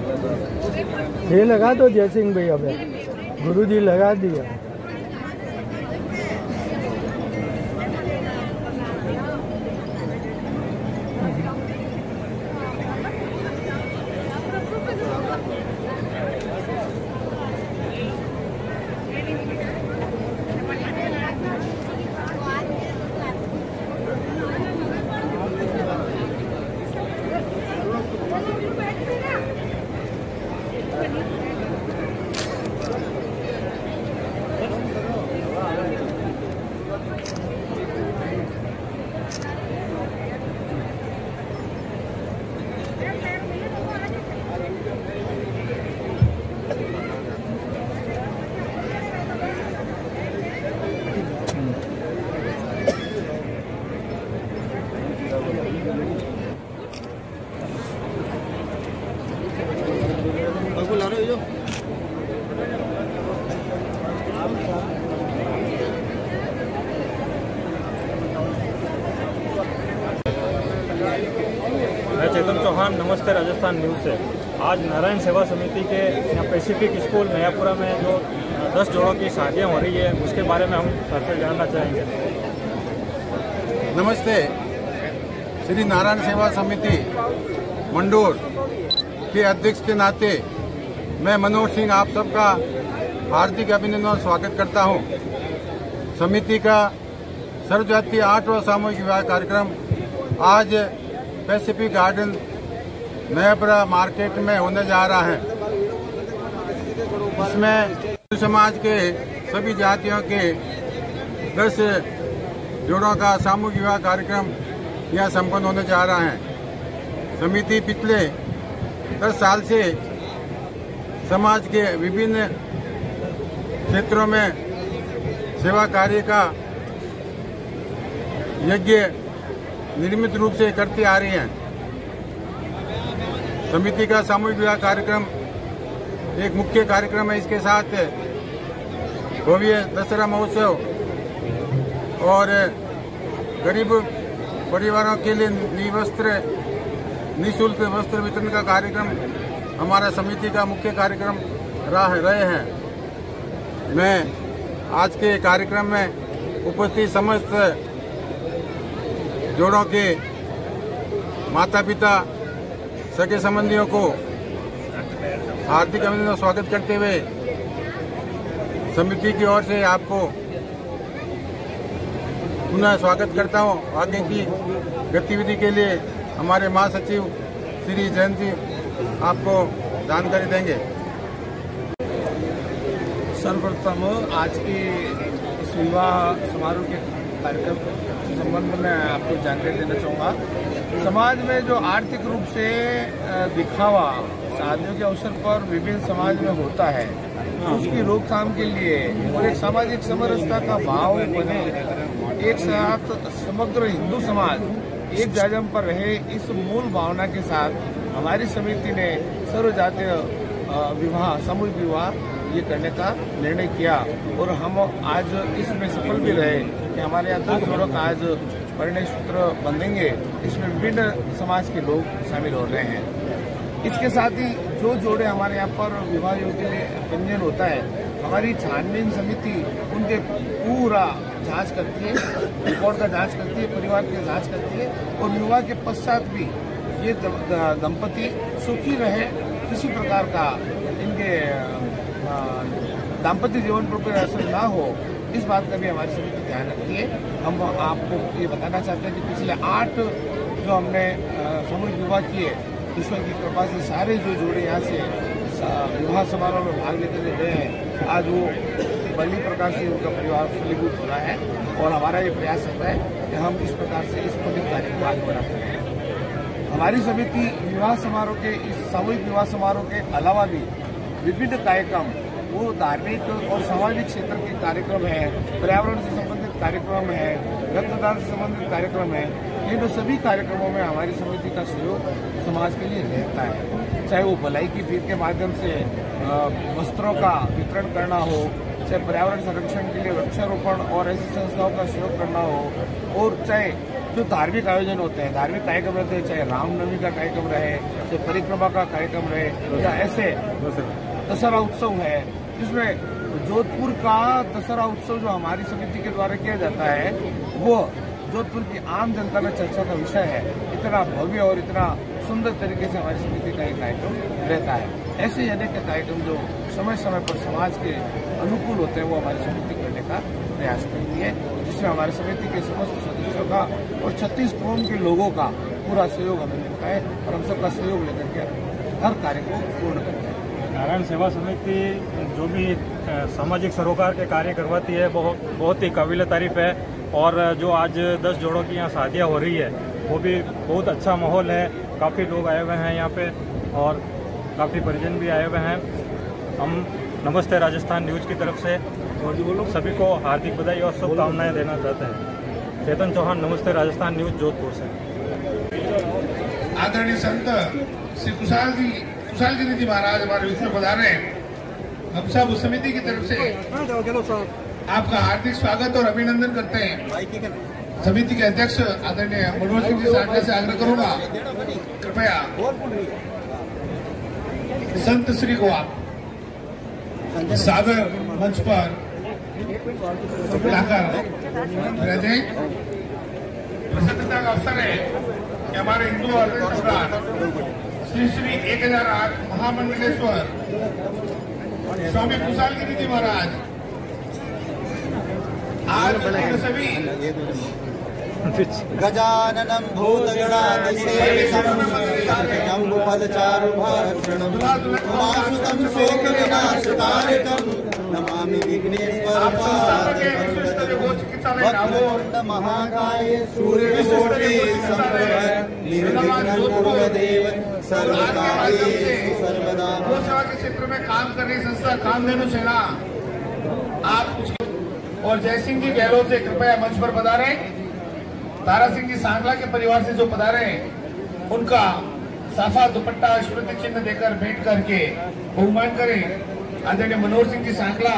ये लगा दो जय सिंह भैया पे, गुरुजी लगा दिया। मैं चेतन चौहान, नमस्ते राजस्थान न्यूज़ से। आज नारायण सेवा समिति के यहाँ पैसिफिक स्कूल नयापुरा में जो 10 जोड़ों की शादियाँ हो रही है उसके बारे में हम सर से जानना चाहेंगे। नमस्ते। श्री नारायण सेवा समिति मंडोर के अध्यक्ष के नाते मैं मनोज सिंह आप सबका हार्दिक अभिनंदन और स्वागत करता हूँ। समिति का सर्वजातीय 8वां सामूहिक विवाह कार्यक्रम आज पैसिफिक गार्डन नयापुरा मार्केट में होने जा रहा है। इसमें समाज के सभी जातियों के 10 जोड़ों का सामूहिक विवाह कार्यक्रम यहाँ संपन्न होने जा रहा है। समिति पिछले 10 साल से समाज के विभिन्न क्षेत्रों में सेवा कार्य का यज्ञ नियमित रूप से करती आ रही है। समिति का सामूहिक विवाह कार्यक्रम एक मुख्य कार्यक्रम है। इसके साथ भव्य दशहरा महोत्सव और गरीब परिवारों के लिए निःशुल्क वस्त्र वितरण का कार्यक्रम हमारा समिति का मुख्य कार्यक्रम रहे हैं। मैं आज के कार्यक्रम में उपस्थित समस्त जोड़ों के माता पिता सगे संबंधियों को हार्दिक अभिनंदन स्वागत करते हुए समिति की ओर से आपको पुनः स्वागत करता हूं। आगे की गतिविधि के लिए हमारे महासचिव श्री जयंत जी आपको जानकारी देंगे। सर्वप्रथम आज के इस विवाह समारोह के कार्यक्रम के संबंध में आपको जानकारी देना चाहूँगा। समाज में जो आर्थिक रूप से दिखावा शादियों के अवसर पर विभिन्न समाज में होता है, उसकी रोकथाम के लिए और एक सामाजिक समरसता का भाव बने, एक साथ समग्र हिंदू समाज एक जाजम पर रहे, इस मूल भावना के साथ हमारी समिति ने सर्वजातीय विवाह सामूहिक विवाह ये करने का निर्णय किया और हम आज इसमें सफल भी रहे कि हमारे यहाँ 10 जोड़ों का आज परिणय सूत्र बंधेंगे। इसमें विभिन्न समाज के लोग शामिल हो रहे हैं। इसके साथ ही जो जोड़े हमारे यहाँ पर विवाह योग्य के लिए पंजीयन होता है, हमारी छानबीन समिति उनके पूरा जांच करती है, रिकॉर्ड का जांच करती है, परिवार की जांच करती है और विवाह के पश्चात भी ये दंपति सुखी रहे, किसी प्रकार का इनके दाम्पत्य जीवन पर कोई असर ना हो, इस बात का भी हमारी समिति ध्यान रखती है। हम आपको ये बताना चाहते हैं कि पिछले 8 जो हमने सामूहिक विवाह किए, ईश्वर की कृपा से सारे जो जोड़े यहाँ से विवाह समारोह में भाग लेकर गए हैं, आज वो बड़ी प्रकार से उनका परिवार फलीभूत हो रहा है और हमारा ये प्रयास रहता है कि हम इस प्रकार से इस पवित्र कार्य को आगे बढ़ाते हैं। हमारी समिति विवाह समारोह के इस सामूहिक विवाह समारोह के अलावा भी विभिन्न कार्यक्रम, वो धार्मिक और सामाजिक क्षेत्र के कार्यक्रम है, पर्यावरण से संबंधित कार्यक्रम है, रक्तदान से संबंधित कार्यक्रम है, इन सभी कार्यक्रमों में हमारी समिति का सहयोग समाज के लिए रहता है। चाहे वो भलाई की भीड़ के माध्यम से वस्त्रों का वितरण करना हो, चाहे पर्यावरण संरक्षण के लिए वृक्षारोपण और ऐसी संस्थाओं का सहयोग करना हो, और चाहे जो धार्मिक आयोजन होते हैं, धार्मिक कार्यक्रम रहते हैं, चाहे रामनवमी का कार्यक्रम रहे, चाहे परिक्रमा का कार्यक्रम रहे, या ऐसे दशहरा उत्सव है, जिसमें जोधपुर का दशहरा उत्सव जो हमारी समिति के द्वारा किया जाता है, वो जोधपुर की आम जनता में चर्चा का विषय है। इतना भव्य और इतना सुंदर तरीके से हमारी समिति का एक कार्यक्रम रहता है। ऐसे अनेक कार्यक्रम जो समय समय पर समाज के अनुकूल होते हैं, वो हमारी समिति करने का प्रयास करती है, जिसमें हमारी समिति के समस्त सदस्यों का और 36 कौम के लोगों का पूरा सहयोग हमें मिलता है और हम सबका सहयोग लेकर के हर कार्य को पूर्ण करते हैं। नारायण सेवा समिति जो भी सामाजिक सरोकार के कार्य करवाती है, बहुत ही काबिल तारीफ है। और जो आज 10 जोड़ों की यहाँ शादियाँ हो रही है, वो भी बहुत अच्छा माहौल है। काफ़ी लोग आए हुए हैं यहाँ पे और काफ़ी परिजन भी आए हुए हैं। हम नमस्ते राजस्थान न्यूज़ की तरफ से सभी को हार्दिक बधाई और शुभकामनाएं देना चाहते हैं। चेतन चौहान, नमस्ते राजस्थान न्यूज़, जोधपुर से। आदरणीय संत श्री कुशाल गिरी जी महाराज हमारे बीच में पधारे हैं। हम सब उस समिति की तरफ से आपका हार्दिक स्वागत और अभिनंदन करते हैं। समिति के अध्यक्ष आदरणीय मनोहर सिंह जी सांगला से आग्रह करूंगा, कृपया संत श्री को आप सादर मंच पर बुलाकर रहे। प्रसन्नता का अवसर है कि हमारे हिंदू हृदय सम्राट श्री श्री 1008 महामंडलेश्वर स्वामी कुशाल गिरी जी महाराज आज सभी गजाननं भूतगणाधिसेवितं जम्बुफलचारुभक्षणं उमासुतं शोकविनाशकारकं नमामि विघ्नेश्वरपादं वक्रतुण्डमहाकाय सूर्यकोटि समप्रभ निर्विघ्नं कुरुदेव सर्वकार्येषु सर्वदा। सेवा के क्षेत्र में काम कर रही संस्था कामधेनु सेना आप और जयसिंह जी गहलोत से कृपया मंच पर पधारे। तारा सिंह जी सांगला के परिवार से जो पधारे हैं, उनका साफा दुपट्टा स्मृति चिन्ह देकर भेंट करके बहुमान करें। आदरणीय मनोहर सिंह जी सांगला,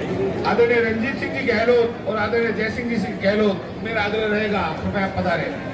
आदरणीय रंजीत सिंह जी गहलोत और आदरणीय जयसिंह जी गहलोत, मेरा आग्रह रहेगा कृपया पधारे।